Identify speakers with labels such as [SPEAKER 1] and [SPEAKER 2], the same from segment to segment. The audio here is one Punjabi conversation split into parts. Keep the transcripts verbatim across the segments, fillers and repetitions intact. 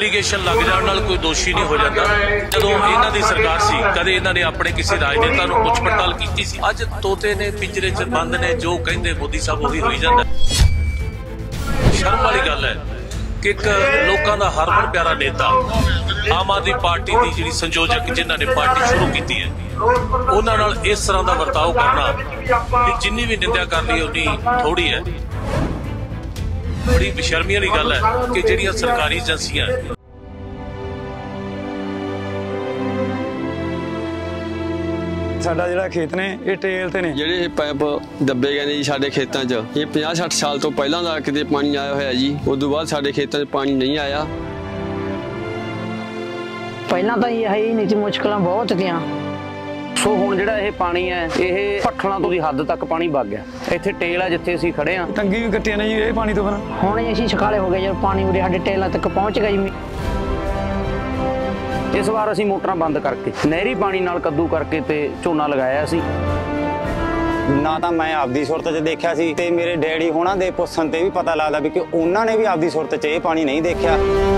[SPEAKER 1] एलीगेशन लग जाने नाल कोई दोषी नहीं हो जाता। जदों इन्हां दी सरकार सी कदे इन्हां ने अपने किसी राजनेता नूं पुछ पड़ताल कीती सी? अज तोते ने पिंजरे च बंद ने, जो कहिंदे मोदी साहब उही होई जांदा। शर्म वाली गल है कि एक लोकां दा हरमन प्यारा नेता आम आदमी पार्टी दी जिहड़ी संयोजक जिन्हां ने पार्टी शुरू कीती है उन्हां नाल इस तरह दा वर्ताव करना जिन्नी भी निंदा कर ली उन्नी थोड़ी है। बड़ी बेशर्मी वाली गल है कि जिहड़ियां सरकारी एजेंसियां
[SPEAKER 2] साडा जिहड़ा खेत ने ये टेल ते ने
[SPEAKER 3] ਜਿਹੜੇ ਪਾਈਪ ਦੱਬੇ ਗਏ ਨੇ ਜੀ ਸਾਡੇ ਖੇਤਾਂ 'ਚ ਇਹ ਪੰਜਾਹ ਸੱਠ ਸਾਲ ਤੋਂ ਪਹਿਲਾਂ ਦਾ ਕਿਤੇ ਪਾਣੀ ਆਇਆ ਹੋਇਆ ਜੀ। ਉਸ ਤੋਂ ਬਾਅਦ ਸਾਡੇ ਖੇਤਾਂ 'ਚ ਪਾਣੀ ਨਹੀਂ ਆਇਆ।
[SPEAKER 4] ਪਹਿਲਾਂ ਤਾਂ ਇਹ ਹੀ ਨਹੀਂ ਸੀ, ਮੁਸ਼ਕਲਾਂ ਬਹੁਤ ਤੀਆਂ। ਸੋ ਹੁਣ ਜਿਹੜਾ ਇਹ ਪਾਣੀ ਹੈ ਇਹ ਪੱਠਲਾਂ ਤੋਂ ਦੀ ਹੱਦ ਤੱਕ ਪਾਣੀ ਵਗ ਗਿਆ। ਇੱਥੇ ਟੇਲ ਆ ਜਿੱਥੇ ਅਸੀਂ ਖੜੇ ਆ,
[SPEAKER 2] ਟੰਗੀ ਵੀ ਕੱਟੀਆਂ ਨੇ ਜੀ ਇਹ ਪਾਣੀ ਤੋਂ ਬਿਨਾਂ।
[SPEAKER 4] ਹੁਣ ਅਸੀਂ ਸਖਾਲੇ ਹੋ ਗਏ ਜਦੋਂ ਪਾਣੀ ਉਰੇ ਸਾਡੇ ਟੇਲਾਂ ਤੱਕ ਪਹੁੰਚ ਗਿਆ ਜੀ। इस बार असीं मोटरां बंद करके नहरी पानी नाल कद्दू करके ते झोना लगाया सी।
[SPEAKER 5] ना तो मैं आपदी सुरत च देखिया सी ते मेरे डैडी होना दे पुछण ते भी पता लगदा भी कि उन्हां ने भी आपदी सुरत च ये पानी नहीं देखिया।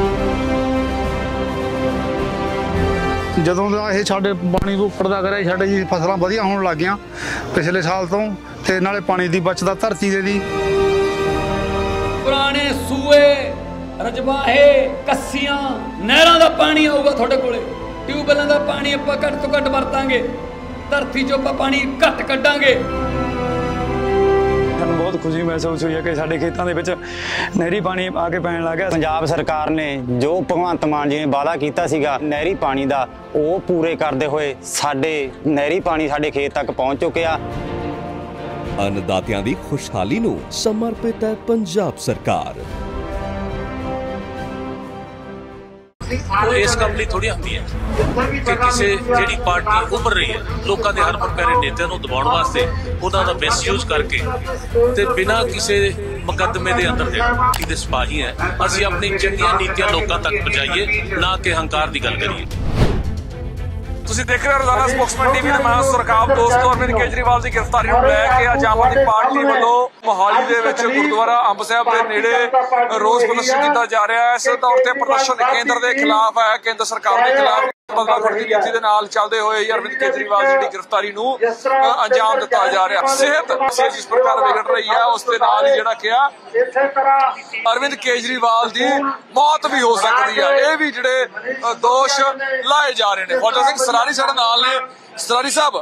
[SPEAKER 6] ਜਦੋਂ ਦਾ ਇਹ ਸਾਡੇ ਪਾਣੀ ਤੋਂ ਉੱਪਰ ਦਾ ਕਰਿਆ ਸਾਡੇ ਜੀ ਫਸਲਾਂ ਵਧੀਆ ਹੋਣ ਲੱਗ ਗਈਆਂ ਪਿਛਲੇ ਸਾਲ ਤੋਂ ਤੇ ਨਾਲੇ ਪਾਣੀ ਦੀ ਬਚਤ ਧਰਤੀ ਦੇ ਦੀ।
[SPEAKER 7] ਪੁਰਾਣੇ ਸੂਏ रजवाहे कस्सियां नहरां दा पानी आऊगा थोड़े कोले, ट्यूबवेलां दा पानी आपां घट तो घट वरतांगे, धरती चों आपां पानी घट कड्डांगे।
[SPEAKER 2] ਸਾਨੂੰ बहुत खुशी महसूस हुई है कि साडे खेतां दे विच नहरी पानी आके पैण लग गया।
[SPEAKER 5] पंजाब सरकार ने जो भगवंत मान जी ने वादा कीता सीगा नहरी पानी दा ਉਹ पूरे करदे होए साडे नहरी पानी साडे खेत तक पहुंच चुकिया।
[SPEAKER 8] अन्नदातियां दी खुशहाली नूं समर्पित है पंजाब सरकार।
[SPEAKER 1] वो इस काम ਲਈ थोड़ी ਹੁੰਦੀ है कि किसी ਜਿਹੜੀ पार्टी उभर रही है लोगों के हरमन प्यारे नेता ਨੂੰ ਦਬਾਉਣ ਵਾਸਤੇ ਉਹਨਾਂ ਦਾ ਮਿਸਯੂਜ਼ ਕਰਕੇ ਤੇ ਬਿਨਾਂ ਕਿਸੇ ਮੁਕੱਦਮੇ ਦੇ ਅੰਦਰ ਜਿਹੜੇ ਦੇ ਸਿਪਾਹੀ ਹੈ ਅਸੀਂ ਆਪਣੀ ਚੰਗੀਆਂ ਨੀਤੀਆਂ ਲੋਕਾਂ ਤੱਕ ਪਹੁੰਚਾਈਏ ਨਾ ਕਿ ਹੰਕਾਰ ਦੀ ਗੱਲ ਕਰੀਏ।
[SPEAKER 9] ਤੁਸੀਂ ਦੇਖ ਰਹੇ ਹੋ ਰੋਜ਼ਾਨਾ ਸਪੋਕਸਮੈਨ ਟੀਵੀ ਤੇ ਮੈਂ ਸੁਰਖਾਬ ਦੋਸਤੋ। ਅਰਵਿੰਦ ਕੇਜਰੀਵਾਲ ਦੀ ਗ੍ਰਿਫਤਾਰੀ ਨੂੰ ਲੈ ਕੇ ਅੱਜ ਆਮ ਆਦਮੀ ਪਾਰਟੀ ਵੱਲੋਂ ਮੋਹਾਲੀ ਦੇ ਵਿੱਚ ਗੁਰਦੁਆਰਾ ਅੰਬ ਸਾਹਿਬ ਦੇ ਨੇੜੇ ਰੋਸ ਪ੍ਰਦਰਸ਼ਨ ਕੀਤਾ ਜਾ ਰਿਹਾ ਹੈ। ਇਸ ਤੌਰ ਤੇ ਪ੍ਰਦਰਸ਼ਨ ਕੇਂਦਰ ਦੇ ਖਿਲਾਫ ਹੈ, ਕੇਂਦਰ ਸਰਕਾਰ ਦੇ ਖਿਲਾਫ ਬਦਲਾਖੋਰੀ ਦੀ ਨੀਤੀ ਦੇ ਨਾਲ ਚੱਲਦੇ ਹੋਏ ਅਰਵਿੰਦ ਕੇਜਰੀਵਾਲ ਦੀ ਗ੍ਰਿਫਤਾਰੀ ਨੂੰ ਅੰਜਾਮ ਦਿੱਤਾ ਜਾ ਰਿਹਾ। ਸਿਹਤ ਜਿਸ ਪ੍ਰਕਾਰ ਵਿਗੜ ਰਹੀ ਹੈ ਉਸ ਦੇ ਨਾਲ ਹੀ ਜਿਹੜਾ ਕਿਹਾ ਅਰਵਿੰਦ ਕੇਜਰੀਵਾਲ ਦੀ ਮੌਤ ਵੀ ਹੋ ਸਕਦੀ ਹੈ। ਇਹ ਵੀ ਜਿਹੜੇ ਦੋਸ਼ ਲਾਏ ਜਾ ਰਹੇ ਨੇ। ਫੌਜਾ ਸਿੰਘ ਸਰਾਰੀ ਸਾਡੇ ਨਾਲ ਨੇ। ਸਰਾਰੀ ਸਾਹਿਬ,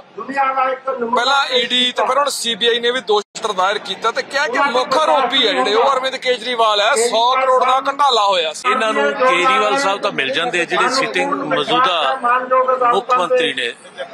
[SPEAKER 9] ਪਹਿਲਾਂ ਈਡੀ ਤੇ ਫਿਰ ਹੁਣ ਸੀਬੀਆਈ ਨੇ ਵੀ ਦੋਸ਼ ਦਾਇਰ ਕੀਤਾ ਤੇ ਕਿਹਾ ਕਿ ਮੁੱਖ ਆਰੋਪੀ ਹੈ ਜਿਹੜੇ ਉਹ ਅਰਵਿੰਦ ਕੇਜਰੀਵਾਲ ਹੈ। ਸੌ ਕਰੋੜ ਦਾ ਘਟਾਲਾ ਹੋਇਆ ਸੀ।
[SPEAKER 1] ਇਹਨਾਂ ਨੂੰ ਕੇਜਰੀਵਾਲ ਸਾਹਿਬ ਤਾਂ ਮਿਲ ਜਾਂਦੇ ਜਿਹੜੇ ਸਿਟਿੰਗ ਮੌਜੂਦਾ ਮੁੱਖ ਮੰਤਰੀ ਨੇ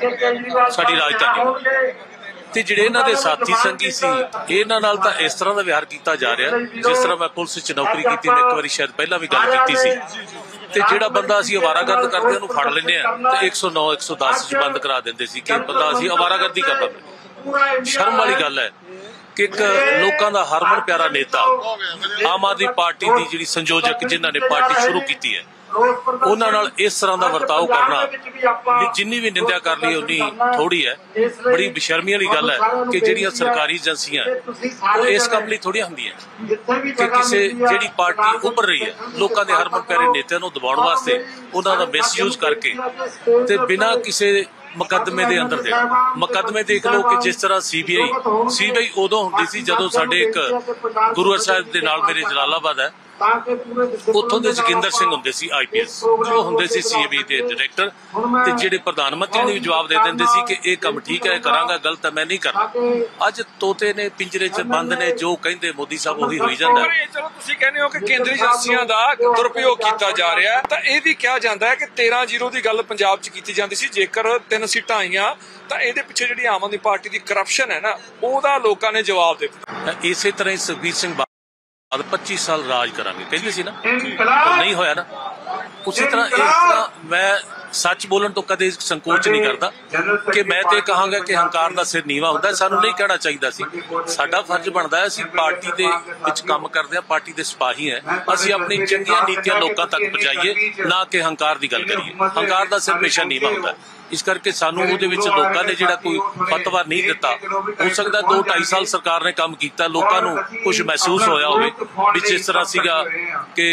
[SPEAKER 1] ਸਾਡੀ ਰਾਜਧਾਨੀ ਤੇ ਜਿਹੜੇ ਇਹਨਾਂ ਦੇ ਸਾਥੀ ਸੰਗੀ ਸੀ ਇਹਨਾਂ ਨਾਲ ਤਾਂ ਇਸ ਤਰ੍ਹਾਂ ਦਾ ਵਿਹਾਰ ਕੀਤਾ ਜਾ ਰਿਹਾ ਜਿਸ ਤਰ੍ਹਾਂ ਮੈਂ ਪੁਲਿਸ 'ਚ ਨੌਕਰੀ ਕੀਤੀ ਮੈਂ ਇੱਕ ਵਾਰੀ ਸ਼ਾਇਦ ਪਹਿਲਾਂ ਵੀ ਗੱਲ ਕੀਤੀ ਸੀ। ਤੇ ਜਿਹੜਾ ਬੰਦਾ ਅਸੀਂ ਅਵਾਰਾਗਰਦ ਕਰਦੇ ਉਹਨੂੰ ਫੜ ਲੈਂਦੇ ਆ ਤੇ ਇੱਕ ਸੌ ਨੌ ਇੱਕ ਸੌ ਦਸ 'ਚ ਬੰਦ ਕਰਾ ਦਿੰਦੇ ਸੀ ਕਿ ਬੰਦਾ ਅਸੀਂ ਅਵਾਰਾਗਰਦੀ ਕਰਦਾ। ਸ਼ਰਮ ਵਾਲੀ ਗੱਲ ਹੈ ਕਿ ਇੱਕ ਲੋਕਾਂ ਦਾ ਹਰਮਨ ਪਿਆਰਾ ਨੇਤਾ ਆਮ ਆਦਮੀ ਪਾਰਟੀ ਦੀ ਜਿਹੜੀ ਸੰਯੋਜਕ ਜਿਨ੍ਹਾਂ ਨੇ ਪਾਰਟੀ ਸ਼ੁਰੂ ਕੀਤੀ ਹੈ ਉਹਨਾਂ ਨਾਲ ਇਸ ਤਰ੍ਹਾਂ ਦਾ ਵਰਤਾਓ ਕਰਨਾ ਜਿੰਨੀ ਵੀ ਨਿੰਦਿਆ ਕਰ ਲਈ ਉਨੀ ਥੋੜੀ ਹੈ। ਬੜੀ ਬੇਸ਼ਰਮੀ ਵਾਲੀ ਗੱਲ ਹੈ ਕਿ ਜਿਹੜੀਆਂ ਸਰਕਾਰੀ ਏਜੰਸੀਆਂ ਉਹ ਇਸ ਕੰਮ ਲਈ ਥੋੜ੍ਹੀਆਂ ਹੁੰਦੀਆਂ ਕਿ ਕਿਸੇ ਜਿਹੜੀ ਪਾਰਟੀ ਉੱਭਰ ਰਹੀ ਹੈ ਲੋਕਾਂ ਦੇ ਹਰਮਨ ਪਿਆਰੇ ਨੇਤਿਆਂ ਨੂੰ ਦਬਾਉਣ ਵਾਸਤੇ ਉਹਨਾਂ ਦਾ ਮਿਸਯੂਜ਼ ਕਰਕੇ ਤੇ ਬਿਨਾਂ ਕਿਸੇ ਮੁਕੱਦਮੇ ਦੇ ਅੰਦਰ ਦੇ ਮੁਕੱਦਮੇ ਦੇਖ ਲਓ ਕਿ ਜਿਸ ਤਰ੍ਹਾਂ ਸੀਬੀਆਈ ਸੀਬੀਆਈ ਉਦੋਂ ਹੁੰਦੀ ਸੀ ਜਦੋਂ ਸਾਡੇ ਇੱਕ ਗੁਰੂ ਸਾਹਿਬ ਦੇ ਨਾਲ ਮੇਰੇ ਜਲਾਲਾਬਾਦ ਹੈ ਉੱਥੋਂ ਦੇ ਜੋਗਿੰਦਰ ਸਿੰਘ ਹੁੰਦੇ ਸੀ ਆਈ ਪੀ ਐਸ ਉਹ ਹੁੰਦੇ ਸੀ ਸੀਬੀ ਦੇ ਡਾਇਰੈਕਟਰ ਤੇ ਜਿਹੜੇ ਪ੍ਰਧਾਨ ਮੰਤਰੀ ਨੇ ਵੀ ਜਵਾਬ ਦੇ ਦਿੰਦੇ ਸੀ ਕਿ ਇਹ ਕੰਮ ਠੀਕ ਹੈ ਕਰਾਂਗਾ ਗਲਤ ਹੈ ਮੈਂ ਨਹੀਂ ਕਰਨਾ। ਅੱਜ ਤੋਤੇ ਨੇ ਪਿੰਜਰੇ 'ਚ ਬੰਦ ਨੇ ਜੋ ਕਹਿੰਦੇ ਮੋਦੀ ਸਾਹਿਬ ਉਹੀ ਹੋਈ ਜਾਂਦਾ।
[SPEAKER 9] ਚਲੋ ਤੁਸੀਂ ਕਹਿੰਦੇ ਹੋ ਕਿ ਕੇਂਦਰੀ ਏਜੰਸੀਆਂ ਦਾ ਦੁਰਉਪਯੋਗ ਕੀਤਾ ਜਾ ਰਿਹਾ ਹੈ ਤਾਂ ਇਹ ਵੀ ਕਿਹਾ ਜਾਂਦਾ ਹੈ ਕਿ ਤੇਰਾਂ ਜ਼ੀਰੋ ਦੀ ਗੱਲ ਪੰਜਾਬ 'ਚ ਕੀਤੀ ਜਾਂਦੀ ਸੀ। ਜੇਕਰ ਤਿੰਨ ਸੀਟਾਂ ਆਈਆਂ ਤਾਂ ਇਹਦੇ ਪਿੱਛੇ ਜਿਹੜੀ ਆਮ ਆਦਮੀ ਪਾਰਟੀ ਦੀ ਕਰਪਸ਼ਨ ਹੈ ਨਾ ਉਹਦਾ ਲੋਕਾਂ ਨੇ ਜਵਾਬ ਦੇ ਦਿੱਤਾ।
[SPEAKER 1] ਇਸੇ ਤਰ੍ਹਾਂ ਹੀ ਸੁਖਬੀਰ ਸਿੰਘ पच्चीस साल राज करांगे कहते सी ना, तो नहीं होया ना। उसी तरह इस तरह मैं सच बोलन तो कदे संकोच नहीं करता कि मैं तो कहांगा कि हंकार का सिर नीवा होंदा, सानू नहीं कहना चाहिए सी। साडा फर्ज बनता है, असीं पार्टी दे विच काम करदे हां, पार्टी दे सिपाही हैं, असीं अपनी चंगियां नीतियां लोकां तक पहुंचाईए, ना कि हंकार की गल करिए। हंकार का सिर हमेशा नीवा होंदा, इस करके सानू उहदे विच लोकां ने जिहड़ा कोई फतवा नहीं दिता, हो सकदा दो ढाई साल सरकार ने काम कीता, लोकां नू कुछ महसूस होया होवे भी जिस तरह सीगा कि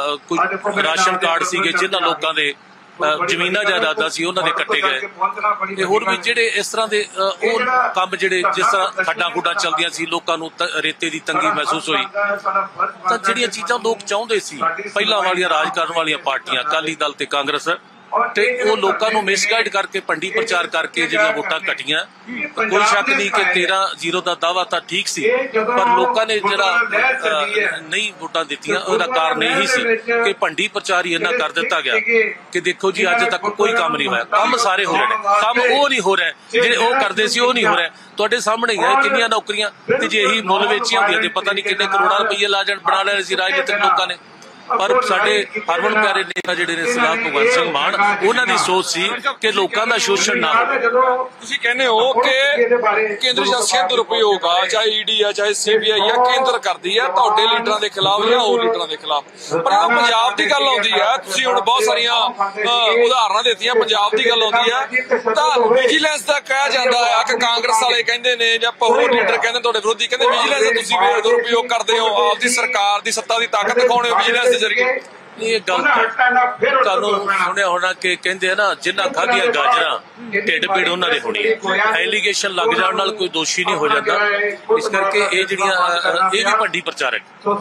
[SPEAKER 1] कोई राशन कार्ड सीगे जिन्हां लोकां दे ਜ਼ਮੀਨਾਂ ਜਾਇਦਾਦਾਂ ਸੀ ਉਹਨਾਂ ਦੇ ਕੱਟੇ ਗਏ ਤੇ ਹੋਰ ਵੀ ਜਿਹੜੇ ਇਸ ਤਰ੍ਹਾਂ ਦੇ ਉਹ ਕੰਮ ਜਿਹੜੇ ਜਿਸ ਤਰ੍ਹਾਂ ਖੱਡਾਂ ਖੁੱਡਾਂ ਚੱਲਦੀਆਂ ਸੀ, ਲੋਕਾਂ ਨੂੰ ਰੇਤੇ ਦੀ ਤੰਗੀ ਮਹਿਸੂਸ ਹੋਈ, ਤਾਂ ਜਿਹੜੀਆਂ ਚੀਜ਼ਾਂ ਲੋਕ ਚਾਹੁੰਦੇ ਸੀ ਪਹਿਲਾਂ ਵਾਲੀਆਂ ਰਾਜ ਕਰਨ ਵਾਲੀਆਂ ਪਾਰਟੀਆਂ ਅਕਾਲੀ ਦਲ ਤੇ ਕਾਂਗਰਸ, ਤੇ ਉਹ ਲੋਕਾਂ ਨੂੰ ਮਿਸਗਾਈਡ ਕਰਕੇ ਭੰਡੀ ਪ੍ਰਚਾਰ ਕਰਕੇ ਜਿਹੜੀਆਂ ਵੋਟਾਂ ਘਟੀਆਂ। ਕੋਈ ਸ਼ੱਕ ਨਹੀਂ ਕਿ ਤੇਰਾਂ ਜ਼ੀਰੋ ਦਾ ਦਾਅਵਾ ਤਾਂ ਠੀਕ ਸੀ, ਪਰ ਲੋਕਾਂ ਨੇ ਜਿਹੜਾ ਨਹੀਂ ਵੋਟਾਂ ਦਿੱਤੀਆਂ ਉਹਦਾ ਕਾਰਨ ਇਹੀ ਸੀ ਕਿ ਭੰਡੀ ਪ੍ਰਚਾਰ ਹੀ ਇੰਨਾ ਕਰ ਦਿੱਤਾ ਗਿਆ ਕਿ ਦੇਖੋ ਜੀ ਅੱਜ ਤੱਕ ਕੋਈ ਕੰਮ ਨਹੀਂ ਹੋਇਆ। ਕੰਮ ਸਾਰੇ ਹੋ ਰਹੇ ਨੇ, ਕੰਮ ਉਹ ਨਹੀਂ ਹੋ ਰਿਹਾ ਜਿਹੜੇ ਉਹ ਕਰਦੇ ਸੀ, ਉਹ ਨਹੀਂ ਹੋ ਰਿਹਾ। ਤੁਹਾਡੇ ਸਾਹਮਣੇ ਹੀ ਹੈ ਕਿੰਨੀਆਂ ਨੌਕਰੀਆਂ, ਤੇ ਜੇ ਇਹੀ ਮੁੱਲ ਵੇਚੀਆਂ ਹੁੰਦੀਆਂ ਤੇ ਪਤਾ ਨਹੀਂ ਕਿੰਨੇ ਕਰੋੜਾਂ ਰੁਪਈਏ ਲਾ ਜਾਣ ਬਣਾ ਲੈਣੇ ਸੀ ਰਾਜਨੀਤਿਕ ਲੋਕਾਂ ਨੇ। पर साडे हरमन प्यारे नेता जिहड़े ने सरदार भगवंत सिंह मान, उन्हां दी सोच सी कि लोकां दा शोषण ना हो।
[SPEAKER 9] तुसीं कहने हो कि केंद्र शासित दुरुपयोग आ, चाहे ईडी आ चाहे सीबीआई आ, केंद्र करदी है तुहाडे लीडरां दे खिलाफ या होर लीडरां दे खिलाफ। पर जदों पंजाब दी गल आउंदी है, तुसीं हुण बहुत सारियां उदाहरणां दित्तियां, पंजाब दी गल आउंदी है तां विजिलेंस दा कहा जांदा है कि कांग्रेस वाले कहंदे ने जां होर लीडर कहंदे तुहाडे विरोधी कहंदे विजिलेंस दा तुसीं दुरुपयोग करदे हो, आपदी सरकार दी सत्ता दी ताकत दिखाउणे हो विजिलेंस
[SPEAKER 1] ਇਹ ਗੱਲ ਤੁਹਾਨੂੰ ਸੁਣਿਆ ਹੋਣਾ ਕਿ ਕਹਿੰਦੇ ਆ ਨਾ ਜਿੰਨਾ ਖਾਧੀਆਂ ਗਾਜਰਾਂ ਢਿੱਡ ਪੀੜ ਉਹਨਾਂ ਦੇ ਹੋਣੀ ਹੈ। ਐਲੀਗੇਸ਼ਨ ਲੱਗ ਜਾਣ ਨਾਲ ਕੋਈ ਦੋਸ਼ੀ ਨਹੀਂ ਹੋ ਜਾਂਦਾ, ਇਸ ਕਰਕੇ ਇਹ ਜਿਹੜੀਆਂ ਇਹ ਵੀ ਭੰਡੀ ਪ੍ਰਚਾਰਕ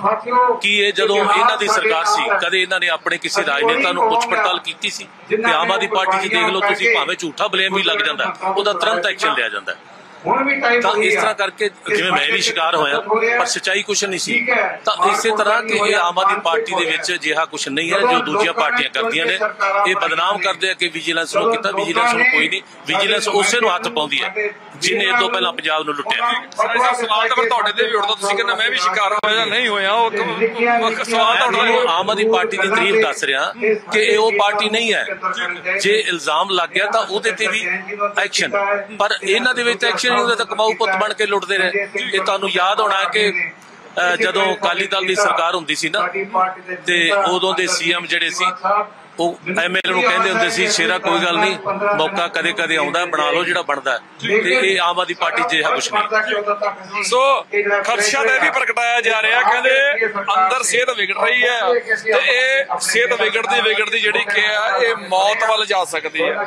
[SPEAKER 1] ਕੀ ਇਹ ਜਦੋਂ ਇਹਨਾਂ ਦੀ ਸਰਕਾਰ ਸੀ ਕਦੇ ਇਹਨਾਂ ਨੇ ਆਪਣੇ ਕਿਸੇ ਰਾਜਨੇਤਾ ਨੂੰ ਪੁੱਛ ਪੜਤਾਲ ਕੀਤੀ ਸੀ? ਤੇ ਆਮ ਆਦਮੀ ਪਾਰਟੀ 'ਚ ਦੇਖ ਲਓ ਤੁਸੀਂ, ਭਾਵੇਂ ਝੂਠਾ ਬਲੇਮ ਵੀ ਲੱਗ ਜਾਂਦਾ ਉਹਦਾ ਤੁਰੰਤ ਐਕਸ਼ਨ ਲਿਆ ਜਾਂਦਾ। ਤਾਂ ਇਸ ਤਰ੍ਹਾਂ ਕਰਕੇ ਜਿਵੇਂ ਮੈਂ ਵੀ ਸ਼ਿਕਾਰ ਹੋਇਆ, ਪਰ ਸੱਚਾਈ ਕੁਛ ਨਹੀਂ ਸੀ। ਤਾਂ ਇਸੇ ਤਰ੍ਹਾਂ ਕਿ ਇਹ ਆਮ ਆਦਮੀ ਪਾਰਟੀ ਦੇ ਵਿੱਚ ਅਜਿਹਾ ਕੁਛ ਨਹੀਂ ਹੈ ਜੋ ਦੂਜੀਆਂ ਪਾਰਟੀਆਂ ਕਰਦੀਆਂ ਨੇ। ਇਹ ਬਦਨਾਮ ਕਰਦੇ ਆ ਕਿ ਵਿਜੀਲੈਂਸ ਨੂੰ ਕੀਤਾ, ਵਿਜੀਲੈਂਸ ਨੂੰ ਕੋਈ ਨਹੀਂ, ਵਿਜੀਲੈਂਸ ਉਸੇ ਨੂੰ ਹੱਥ ਪਾਉਂਦੀ ਹੈ ਜਿਹਨੇ ਇਹ ਤੋਂ ਪਹਿਲਾਂ ਪੰਜਾਬ ਨੂੰ ਲੁੱਟਿਆ।
[SPEAKER 9] ਸਵਾਲ ਤਾਂ ਤੁਹਾਡੇ ਤੇ ਵੀ ਉੱਠਦਾ, ਤੁਸੀਂ ਕਹਿੰਦੇ ਮੈਂ ਵੀ ਸ਼ਿਕਾਰ ਹੋਇਆ ਜਾਂ ਨਹੀਂ ਹੋਇਆ, ਉਹ ਸਵਾਲ ਤਾਂ ਉੱਠਦਾ।
[SPEAKER 1] ਆਮ ਆਦਮੀ ਪਾਰਟੀ ਦੀ ਤਾਰੀਫ ਦੱਸ ਰਿਹਾ ਕਿ ਇਹ ਉਹ ਪਾਰਟੀ ਨਹੀਂ ਹੈ, ਜੇ ਇਲਜ਼ਾਮ ਲੱਗ ਗਿਆ ਤਾਂ ਉਹਦੇ ਤੇ ਵੀ ਐਕਸ਼ਨ, ਪਰ ਇਹਨਾਂ ਦੇ ਵਿੱਚ ਐਕਸ਼ਨ ਨਹੀਂ ਹੁੰਦਾ ਤਾਂ ਕਮਾਊ ਪੁੱਤ ਬਣ ਕੇ ਲੁੱਟਦੇ ਰਹੇ। ਇਹ ਤੁਹਾਨੂੰ ਯਾਦ ਹੋਣਾ ਕਿ ਜਦੋਂ ਅਕਾਲੀ ਦਲ ਦੀ ਸਰਕਾਰ ਹੁੰਦੀ ਸੀ ਨਾ, ਤੇ ਉਦੋਂ ਦੇ ਸੀਐਮ ਜਿਹੜੇ ਸੀ ਉਹ ਐਮਐਲਏ ਨੂੰ ਕਹਿੰਦੇ ਹੁੰਦੇ ਸੀ ਸ਼ੇਰਾ ਕੋਈ ਗੱਲ ਨਹੀਂ, ਮੌਕਾ ਕਦੇ ਕਦੇ ਆਉਂਦਾ, ਬਣਾ ਲਓ ਜਿਹੜਾ ਬਣਦਾ। ਤੇ ਇਹ ਆਮ ਆਦਮੀ ਪਾਰਟੀ ਜਿਹਾ ਕੁਛ ਨਹੀਂ।
[SPEAKER 9] ਸੋ ਖਦਸ਼ਾ ਤਾਂ ਇਹ ਵੀ ਪ੍ਰਗਟਾਇਆ ਜਾ ਰਿਹਾ, ਕਹਿੰਦੇ ਅੰਦਰ ਸਿਹਤ ਵਿਗੜ ਰਹੀ ਹੈ ਤੇ ਇਹ ਸਿਹਤ ਵਿਗੜਦੀ ਵਿਗੜਦੀ ਜਿਹੜੀ ਕਿ ਆ ਇਹ ਮੌਤ ਵੱਲ ਜਾ ਸਕਦੀ ਹੈ।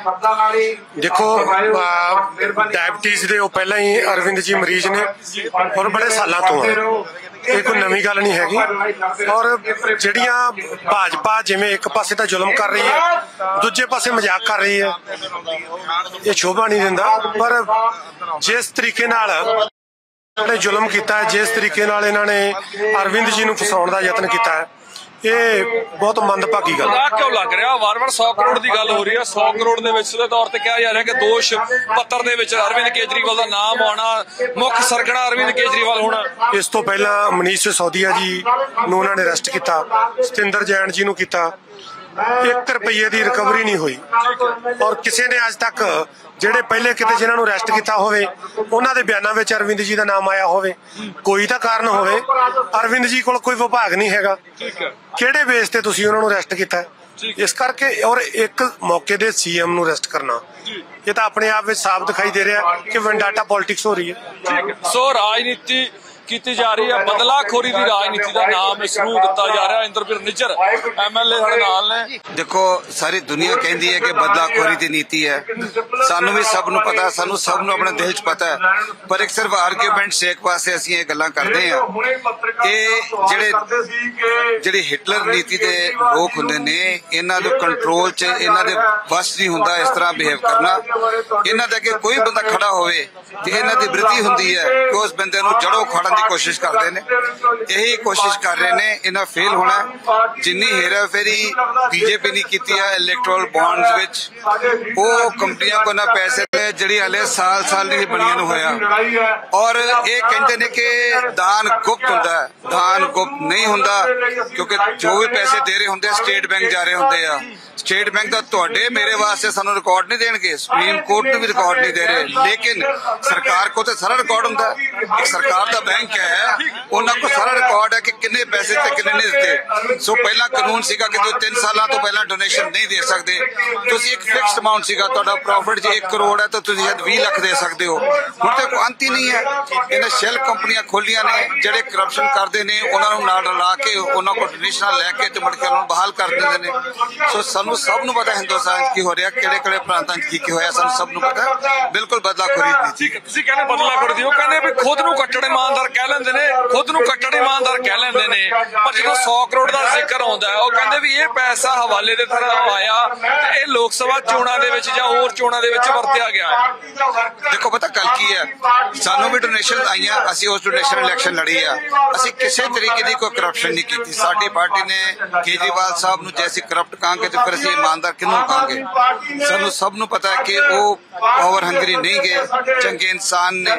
[SPEAKER 10] ਦੇਖੋ ਡਾਇਬਟੀਜ਼ ਦੇ ਉਹ ਪਹਿਲਾਂ ਹੀ ਅਰਵਿੰਦ ਜੀ ਮਰੀਜ਼ ਨੇ ਔਰ ਬੜੇ ਸਾਲਾਂ ਤੋਂ ਆ, ਇਹ ਕੋਈ ਨਵੀਂ ਗੱਲ ਨਹੀਂ ਹੈਗੀ। ਔਰ ਜਿਹੜੀਆਂ ਭਾਜਪਾ ਜਿਵੇਂ ਇੱਕ ਪਾਸੇ ਤਾਂ ਜ਼ੁਲਮ ਕਰ ਰਹੀ ਹੈ, ਦੂਜੇ ਪਾਸੇ ਮਜ਼ਾਕ ਕਰ ਰਹੀ ਹੈ, ਇਹ ਸ਼ੋਭਾ ਨਹੀਂ ਦਿੰਦਾ। ਪਰ ਜਿਸ ਤਰੀਕੇ ਨਾਲ ਇਹਨਾਂ ਨੇ ਜ਼ੁਲਮ ਕੀਤਾ ਹੈ, ਜਿਸ ਤਰੀਕੇ ਨਾਲ ਇਹਨਾਂ ਨੇ ਅਰਵਿੰਦ ਜੀ ਨੂੰ ਫਸਾਉਣ ਦਾ ਯਤਨ ਕੀਤਾ ਹੈ, ਇਹ ਬਹੁਤ ਮੰਦਭਾਗੀ ਗੱਲ
[SPEAKER 9] ਹੈ। ਕਿਉਂ ਲੱਗ ਰਿਹਾ ਵਾਰ-ਵਾਰ ਸੌ ਕਰੋੜ ਦੀ ਗੱਲ ਹੋ ਰਹੀ ਹੈ, ਸੌ ਕਰੋੜ ਦੇ ਵਿੱਚ ਦੇ ਤੌਰ ਤੇ ਕਿਹਾ ਜਾ ਰਿਹਾ ਕਿ ਦੋਸ਼ ਪੱਤਰ ਦੇ ਵਿੱਚ ਅਰਵਿੰਦ ਕੇਜਰੀਵਾਲ ਦਾ ਨਾਮ ਆਉਣਾ, ਮੁੱਖ ਸਰਗਣਾ ਅਰਵਿੰਦ ਕੇਜਰੀਵਾਲ ਹੋਣਾ।
[SPEAKER 10] ਇਸ ਤੋਂ ਪਹਿਲਾਂ ਮਨੀਸ਼ ਸਿਸੋਦੀਆ ਜੀ ਨੂੰ ਉਹਨਾਂ ਨੇ ਅਰੈਸਟ ਕੀਤਾ, ਸਤਿੰਦਰ ਜੈਨ ਜੀ ਨੂੰ ਕੀਤਾ, ਇੱਕ ਰੁਪਈਏ ਦੀ ਰਿਕਵਰੀ ਨਹੀਂ ਹੋਈ। ਔਰ ਕਿਸੇ ਨੇ ਅੱਜ ਤੱਕ ਜਿਹੜੇ ਪਹਿਲੇ ਕਿਤੇ ਜਿਨ੍ਹਾਂ ਨੂੰ ਅਰੈਸਟ ਕੀਤਾ ਹੋਵੇ ਉਹਨਾਂ ਦੇ ਬਿਆਨਾਂ ਵਿੱਚ ਅਰਵਿੰਦ ਜੀ ਦਾ ਨਾਮ ਆਇਆ ਹੋਵੇ, ਕੋਈ ਤਾਂ ਕਾਰਨ ਹੋਵੇ। ਅਰਵਿੰਦ ਜੀ ਕੋਲ ਕੋਈ ਵਿਭਾਗ ਨਹੀਂ ਹੈਗਾ, ਕਿਹੜੇ ਬੇਸ ਤੇ ਤੁਸੀਂ ਉਹਨਾਂ ਨੂੰ ਅਰੈਸਟ ਕੀਤਾ? ਇਸ ਕਰਕੇ ਔਰ ਇੱਕ ਮੌਕੇ ਦੇ ਸੀਐਮ ਨੂੰ ਅਰੈਸਟ ਕਰਨਾ, ਇਹ ਤਾਂ ਆਪਣੇ ਆਪ ਵਿੱਚ ਸਾਫ਼ ਦਿਖਾਈ ਦੇ ਰਿਹਾ ਕਿ ਵੈਂਡਾਟਾ ਪੋਲਿਟਿਕਸ ਹੋ ਰਹੀ ਹੈ।
[SPEAKER 9] ਸੋ ਰਾਜਨੀਤੀ ਕੀਤੀ ਜਾ ਰਹੀ ਹੈ, ਬਦਲਾਖੋਰੀ ਦੀ ਰਾਜਨੀਤੀ ਦਾ ਨਾਮ ਇਸ ਨੂੰ ਦਿੱਤਾ ਜਾ ਰਿਹਾ। ਇੰਦਰਵੀਰ ਨਿੱਜਰ ਐਮਐਲਏ ਸਾਡੇ ਨਾਲ ਨੇ।
[SPEAKER 11] ਦੇਖੋ ਸਾਰੀ ਦੁਨੀਆ ਕਹਿੰਦੀ ਹੈ ਕਿ ਬਦਲਾਖੋਰੀ ਦੀ ਨੀਤੀ ਹੈ, ਸਾਨੂੰ ਵੀ ਸਭ ਨੂੰ ਪਤਾ, ਸਾਨੂੰ ਸਭ ਨੂੰ ਆਪਣੇ ਦਿਲ 'ਚ ਪਤਾ ਹੈ, ਪਰ ਇੱਕ ਸਿਰਫ ਆਰਗੂਮੈਂਟ ਸੇਕ ਵਾਸਤੇ ਅਸੀਂ ਇਹ ਗੱਲਾਂ ਕਰਦੇ ਹਾਂ। ਇਹ ਜਿਹੜੇ ਜਿਹੜੀ ਹਿਟਲਰ ਨੀਤੀ ਦੇ ਲੋਕ ਹੁੰਦੇ ਨੇ, ਇਹਨਾਂ ਦੇ ਕੰਟਰੋਲ 'ਚ ਇਹਨਾਂ ਦੇ ਵਸ ਨਹੀਂ ਹੁੰਦਾ ਇਸ ਤਰ੍ਹਾਂ ਬਿਹੇਵ ਕਰਨਾ। ਇਹਨਾਂ ਦੇ ਅੱਗੇ ਕੋਈ ਬੰਦਾ ਖੜਾ ਹੋਵੇ ਤੇ ਇਹਨਾਂ ਦੀ ਬ੍ਰਿਤੀ ਹੁੰਦੀ ਹੈ ਕਿ ਉਸ ਬੰਦੇ ਨੂੰ ਜੜੋਂ ਖੜਨ ਦੀ ਕੋਸ਼ਿਸ਼ ਕਰਦੇ ਨੇ, ਇਹੀ ਕੋਸ਼ਿਸ਼ ਕਰ ਰਹੇ ਨੇ। ਇਹਨਾਂ ਫੇਲ ਹੋਣਾ। ਜਿੰਨੀ ਹੇਰਾਫੇਰੀ ਬੀਜੇਪੀ ਨੇ ਕੀਤੀ ਹੈ ਇਲੈਕਟੋਰਲ ਬੌਂਡਸ ਵਿੱਚ, ਉਹ ਕੰਪਨੀਆਂ ਕੋਲ ਨਾ ਪੈਸੇ ਨੇ ਜਿਹੜੀ ਹਲੇ ਸਾਲ ਸਾਲ ਨਹੀਂ ਬਣੀਆਂ ਨੂੰ ਹੋਇਆ। ਔਰ ਇਹ ਕਹਿੰਦੇ ਨੇ ਕਿ ਦਾਨ ਗੁਪਤ ਹੁੰਦਾ ਹੈ, ਦਾਨ ਗੁਪਤ ਨਹੀਂ ਹੁੰਦਾ, ਕਿਉਂਕਿ ਜੋ ਵੀ ਪੈਸੇ ਦੇ ਰਹੇ ਹੁੰਦੇ ਸਟੇਟ ਬੈਂਕ ਜਾ ਰਹੇ ਹੁੰਦੇ ਆ। ਸਟੇਟ ਬੈਂਕ ਦਾ ਤੁਹਾਡੇ ਮੇਰੇ ਵਾਸਤੇ ਸਾਨੂੰ ਰਿਕਾਰਡ ਨਹੀਂ ਦੇਣਗੇ, ਸੁਪਰੀਮ ਕੋਰਟ ਨੂੰ ਵੀ ਰਿਕਾਰਡ ਨਹੀਂ ਦੇ ਰਹੇ, ਲੇਕਿਨ ਸਰਕਾਰ ਕੋਲ ਤੇ ਸਾਰਾ ਰਿਕਾਰਡ ਹੁੰਦਾ। ਇੱਕ ਸਰਕਾਰ ਦਾ ਬੈਂਕ ਹੈ, ਉਹਨਾਂ ਕੋਲ ਸਾਰਾ ਰਿਕਾਰਡ ਹੈ ਕਿ ਕਿੰਨੇ ਪੈਸੇ ਤੇ ਕਿੰਨੇ ਨਹੀਂ ਦਿੱਤੇ। ਸੋ ਪਹਿਲਾਂ ਕਾਨੂੰਨ ਸੀਗਾ ਕਿ ਤੁਸੀਂ ਤਿੰਨ ਸਾਲਾਂ ਤੋਂ ਪਹਿਲਾਂ ਡੋਨੇਸ਼ਨ ਨਹੀਂ ਦੇ ਸਕਦੇ। ਤੁਸੀਂ ਇੱਕ ਫਿਕਸਡ ਅਮਾਉਂਟ ਸੀਗਾ, ਤੁਹਾਡਾ ਪ੍ਰੋਫਿਟ ਜੇ ਇੱਕ ਕਰੋੜ ਹੈ ਤਾਂ ਤੁਸੀਂ ਸ਼ਾਇਦ ਵੀਹ ਲੱਖ ਦੇ ਸਕਦੇ ਹੋ। ਹੁਣ ਤੇ ਕੋਈ ਅੰਤ ਹੀ ਨਹੀਂ ਹੈ। ਇਹਨਾਂ ਸ਼ੈਲ ਕੰਪਨੀਆਂ ਖੋਲੀਆਂ ਨੇ, ਜਿਹੜੇ ਕਰਪਸ਼ਨ ਕਰਦੇ ਨੇ ਉਹਨਾਂ ਨੂੰ ਨਾਲ ਰਲਾ ਕੇ ਉਹਨਾਂ ਕੋਲ ਡੋਨੇਸ਼ਨਾਂ ਲੈ ਕੇ ਤੇ ਮੁੜ ਕੇ ਉਹਨਾਂ ਨੂੰ ਬਹਾਲ ਕਰ ਦਿੰਦੇ ਨੇ। ਸੋ ਸਾਨੂੰ ਸਭ ਨੂੰ ਪਤਾ ਹਿੰਦੁਸਤਾਨ 'ਚ ਕੀ ਹੋ ਰਿਹਾ, ਕਿਹੜੇ ਕਿਹੜੇ ਪ੍ਰਾਂਤਾਂ 'ਚ ਕੀ ਕੀ ਹੋਇਆ, ਸਾਨੂੰ ਸਭ ਨੂੰ ਪਤਾ। ਬਿਲਕੁਲ ਬਦਲਾਖੋਰੀ ਨਹੀਂ।
[SPEAKER 9] ਠੀਕ ਹੈ, ਤੁਸੀਂ ਕਹਿੰਦੇ ਬਦਲਾਖੋਰੀ ਦੀ, ਉਹ ਕਹਿੰਦੇ ਵੀ ਖੁਦ ਨੂੰ ਕੱਟੜ ਇਮਾਨਦਾਰ ਕਹਿ ਲੈਂਦੇ ਨੇ, ਖੁਦ ਨੂੰ ਕੱਟੜ ਇਮਾਨਦਾਰ ਕਹਿ ਲੈਂਦੇ ਨੇ, ਪਰ ਜਦੋਂ ਸੌ ਕਰੋੜ ਦਾ ਜ਼ਿਕਰ ਆਉਂਦਾ ਉਹ ਕਹਿੰਦੇ ਵੀ ਇਹ ਪੈਸਾ ਹਵਾਲੇ ਦੇ ਤਰ੍ਹਾਂ ਆਇਆ, ਇਹ ਲੋਕ ਸਭਾ ਚੋਣਾਂ ਦੇ ਵਿੱਚ ਜਾਂ ਹੋਰ ਚੋਣਾਂ ਦੇ ਵਿੱਚ ਵਰਤਿਆ ਗਿਆ।
[SPEAKER 11] ਦੇਖੋ ਪਤਾ ਗੱਲ ਕੀ ਹੈ, ਸਾਨੂੰ ਵੀ ਡੋਨੇਸ਼ਨ ਆਈਆਂ, ਅਸੀਂ ਉਸ ਡੋਨੇਸ਼ਨ ਇਲੈਕਸ਼ਨ ਲੜੀ ਆ। ਅਸੀਂ ਕਿਸੇ ਤਰੀਕੇ ਦੀ ਕੋਈ ਕਰਪਸ਼ਨ ਨਹੀਂ ਕੀਤੀ। ਸਾਡੀ ਪਾਰਟੀ ਨੇ ਕੇਜਰੀਵਾਲ ਸਾਹਿਬ ਨੂੰ ਜੈਸੀ ਕਰਪਟ ਕਹਾਂਗੇ ਤੇ ਫਿਰ ਅਸੀਂ ਇਮਾਨਦਾਰ ਕਿਹਨੂੰ ਕਹਾਂਗੇ। ਸਾਨੂੰ ਸਭ ਨੂੰ ਪਤਾ ਹੈ ਕਿ ਉਹ ਪਾਵਰ ਹੰਗਰੀ ਨਹੀਂ ਗਏ, ਚੰਗੇ ਇਨਸਾਨ ਨੇ,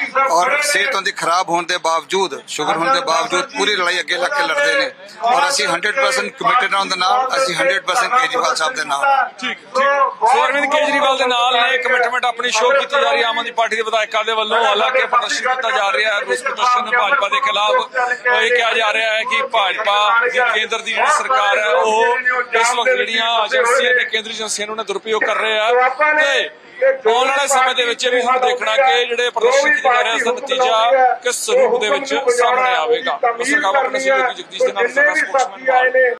[SPEAKER 11] ਔਰ ਸਿਹਤ ਉਹਦੀ ਖਰਾਬ ਹੋਣ ਦੇ ਬਾਵਜੂਦ, ਸ਼ੂਗਰ ਹੋਣ ਦੇ ਬਾਵਜੂਦ ਪੂਰੀ ਲੜਾਈ ਅੱਗੇ ਲੱਗ ਕੇ ਲੜਦੇ ਨੇ। ਔਰ ਅਸੀਂ ਹੰਡਰਡ ਪਰਸੈਂਟ ਕਮਿਟਡ ਹਾਂ ਉਹਦੇ ਨਾਲ, ਅਸੀਂ ਹੰਡਰਡ ਪਰਸੈਂਟ ਕੇਜਰੀਵਾਲ ਸਾਹਿਬ ਦੇ ਨਾਲ।
[SPEAKER 9] ਠੀਕ ਠੀਕ ਅਰਵਿੰਦ ਕੇਜਰੀਵਾਲ ਦੇ ਨਾਲ ਨੇ ਕਮਿਟਮੈਂਟ ਆਪਣੀ ਸ਼ੋਅ ਕੀਤੀ ਜਾ ਰਹੀ ਹੈ ਆਮ ਆਦਮੀ ਪਾਰਟੀ ਦੇ ਵਿਧਾਇਕਾਂ ਦੇ ਵੱਲੋਂ। ਹਾਲਾਂਕਿ ਪ੍ਰਦਰਸ਼ਨ ਕੀਤਾ ਜਾ ਰਿਹਾ ਹੈ, ਰੋਸ ਪ੍ਰਦਰਸ਼ਨ ਭਾਜਪਾ ਦੇ ਖਿਲਾਫ। ਇਹ ਕਿਹਾ ਜਾ ਰਿਹਾ ਹੈ ਕਿ ਭਾਜਪਾ ਦੀ ਕੇਂਦਰ ਦੀ ਜਿਹੜੀ ਸਰਕਾਰ ਹੈ ਉਹ ਇਸ ਵਕਤ ਜਿਹੜੀਆਂ ਏਜੰਸੀਆਂ ਨੇ, ਕੇਂਦਰੀ ਏਜੰਸੀਆਂ ਨੂੰ ਦੁਰਉਪਯੋਗ ਕਰ ਰਹੇ ਆ ਤੇ ਆਉਣ ਵਾਲੇ ਸਮੇਂ ਦੇ ਵਿੱਚ ਵੀ ਸਾਨੂੰ ਦੇਖਣਾ ਕਿ ਜਿਹੜੇ ਪ੍ਰਦਰਸ਼ਨ ਕੀਤੇ ਜਾ ਰਹੇ ਇਸ ਦਾ ਨਤੀਜਾ ਕਿਸ ਰੂਪ ਦੇ ਵਿੱਚ ਸਾਹਮਣੇ ਆਵੇਗਾ। ਸਰਕਾਰ ਆਪਣੇ ਸਹਿਯੋਗੀ ਜਗਦੀਸ਼ ਦੇ ਨਾਲ ਸਪੋਕਸਮੈਨ